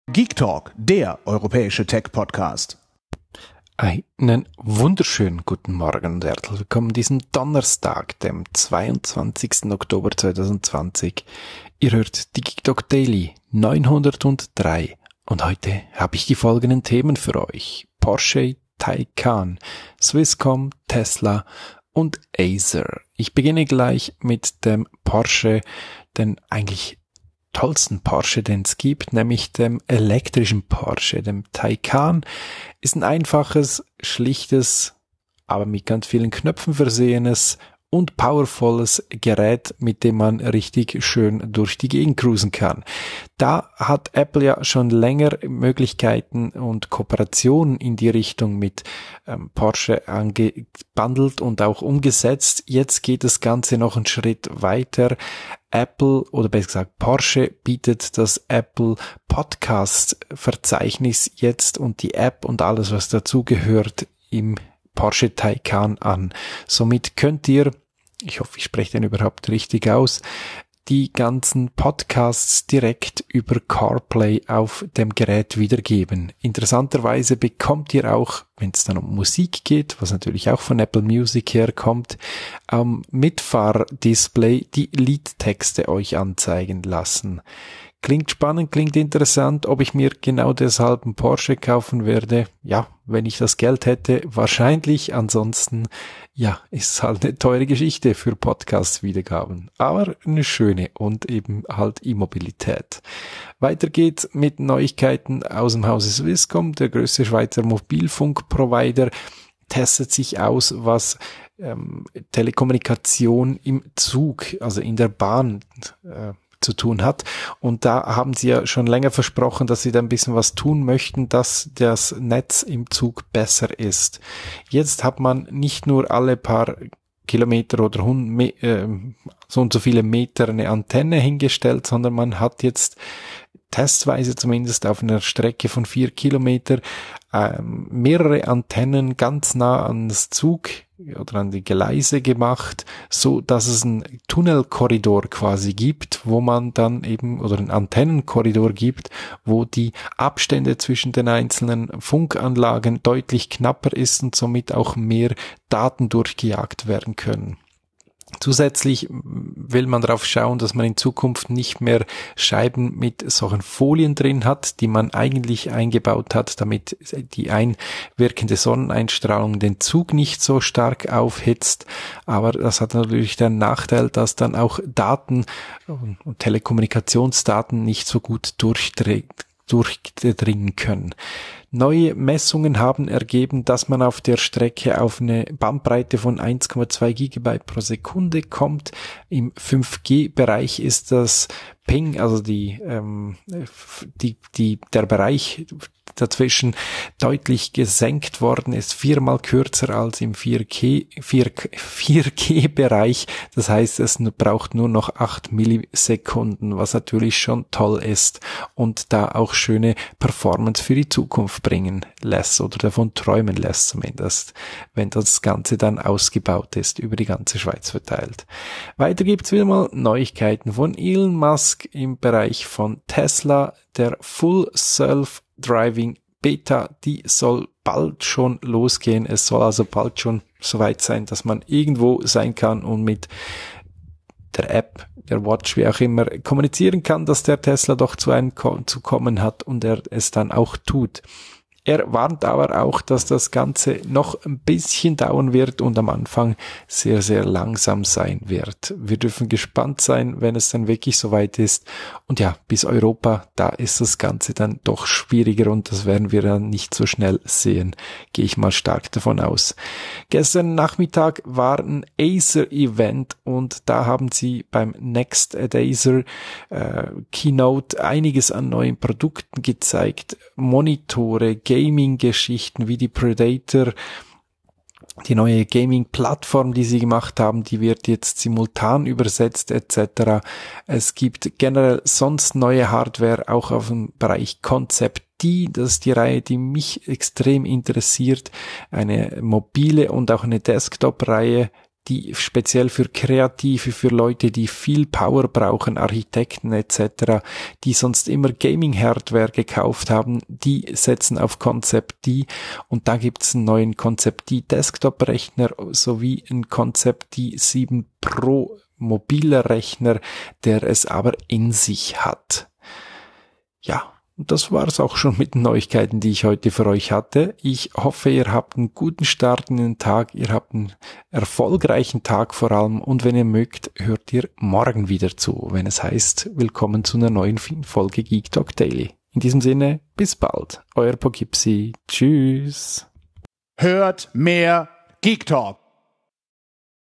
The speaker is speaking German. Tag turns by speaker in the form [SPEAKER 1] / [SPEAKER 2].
[SPEAKER 1] Geek Talk, der europäische Tech-Podcast.
[SPEAKER 2] Einen wunderschönen guten Morgen und herzlich willkommen diesen Donnerstag, dem 22. Oktober 2020. Ihr hört die Geek Talk Daily 903 und heute habe ich die folgenden Themen für euch. Porsche Taycan, Swisscom, Tesla und Acer. Ich beginne gleich mit dem Porsche, den eigentlich tollsten Porsche, den es gibt, nämlich dem elektrischen Porsche, dem Taycan. Ist ein einfaches, schlichtes, aber mit ganz vielen Knöpfen versehenes und powervolles Gerät, mit dem man richtig schön durch die Gegend cruisen kann. Da hat Apple ja schon länger Möglichkeiten und Kooperationen in die Richtung mit Porsche angebandelt und auch umgesetzt. Jetzt geht das Ganze noch einen Schritt weiter. Apple, oder besser gesagt Porsche, bietet das Apple Podcast Verzeichnis jetzt und die App und alles, was dazugehört, im Porsche Taycan an. Somit könnt ihr, ich hoffe, ich spreche den überhaupt richtig aus, die ganzen Podcasts direkt über CarPlay auf dem Gerät wiedergeben. Interessanterweise bekommt ihr auch, wenn es dann um Musik geht, was natürlich auch von Apple Music herkommt, am Mitfahrdisplay die Liedtexte euch anzeigen lassen. Klingt spannend, klingt interessant. Ob ich mir genau deshalb einen Porsche kaufen werde? Ja, wenn ich das Geld hätte, wahrscheinlich. Ansonsten, ja, ist halt eine teure Geschichte für Podcast-Wiedergaben. Aber eine schöne und eben halt E-Mobilität. Weiter geht's mit Neuigkeiten aus dem Hause Swisscom. Der größte Schweizer Mobilfunkprovider testet sich aus, was Telekommunikation im Zug, also in der Bahn, zu tun hat. Und da haben sie ja schon länger versprochen, dass sie da ein bisschen was tun möchten, dass das Netz im Zug besser ist. Jetzt hat man nicht nur alle paar Kilometer oder so und so viele Meter eine Antenne hingestellt, sondern man hat jetzt testweise zumindest auf einer Strecke von 4 Kilometer mehrere Antennen ganz nah ans Zug oder an die Gleise gemacht, so dass es einen Tunnelkorridor quasi gibt, wo man dann eben, oder einen Antennenkorridor gibt, wo die Abstände zwischen den einzelnen Funkanlagen deutlich knapper ist und somit auch mehr Daten durchgejagt werden können. Zusätzlich will man darauf schauen, dass man in Zukunft nicht mehr Scheiben mit solchen Folien drin hat, die man eigentlich eingebaut hat, damit die einwirkende Sonneneinstrahlung den Zug nicht so stark aufhitzt. Aber das hat natürlich den Nachteil, dass dann auch Daten und Telekommunikationsdaten nicht so gut durchdringen können. Neue Messungen haben ergeben, dass man auf der Strecke auf eine Bandbreite von 1,2 Gigabyte pro Sekunde kommt. Im 5G-Bereich ist das Ping, also der Bereich dazwischen deutlich gesenkt worden, ist 4-mal kürzer als im 4G-Bereich. Das heißt, es braucht nur noch 8 Millisekunden, was natürlich schon toll ist und da auch schöne Performance für die Zukunft bringen lässt oder davon träumen lässt zumindest, wenn das Ganze dann ausgebaut ist, über die ganze Schweiz verteilt. Weiter gibt's wieder mal Neuigkeiten von Elon Musk im Bereich von Tesla. Der Full Self-Driving Beta, die soll bald schon losgehen. Es soll also bald schon soweit sein, dass man irgendwo sein kann und mit der App, der Watch, wie auch immer, kommunizieren kann, dass der Tesla doch zu kommen hat und er es dann auch tut. Er warnt aber auch, dass das Ganze noch ein bisschen dauern wird und am Anfang sehr, sehr langsam sein wird. Wir dürfen gespannt sein, wenn es dann wirklich soweit ist. Und ja, bis Europa, da ist das Ganze dann doch schwieriger und das werden wir dann nicht so schnell sehen. Gehe ich mal stark davon aus. Gestern Nachmittag war ein Acer-Event und da haben sie beim Next Acer Keynote einiges an neuen Produkten gezeigt. Monitore, Gaming-Geschichten wie die Predator, die neue Gaming-Plattform, die sie gemacht haben, die wird jetzt simultan übersetzt etc. Es gibt generell sonst neue Hardware, auch auf dem Bereich Concept D, das ist die Reihe, die mich extrem interessiert, eine mobile und auch eine Desktop-Reihe, die speziell für Kreative, für Leute, die viel Power brauchen, Architekten etc., die sonst immer Gaming-Hardware gekauft haben, die setzen auf Concept D, und da gibt's einen neuen Concept D Desktop-Rechner sowie einen Concept D 7 Pro mobiler Rechner, der es aber in sich hat. Ja, und das war's auch schon mit den Neuigkeiten, die ich heute für euch hatte. Ich hoffe, ihr habt einen guten Start in den Tag, ihr habt einen erfolgreichen Tag vor allem, und wenn ihr mögt, hört ihr morgen wieder zu, wenn es heißt, willkommen zu einer neuen Folge Geek Talk Daily. In diesem Sinne, bis bald. Euer Poughkeepsie. Tschüss.
[SPEAKER 1] Hört mehr Geek Talk.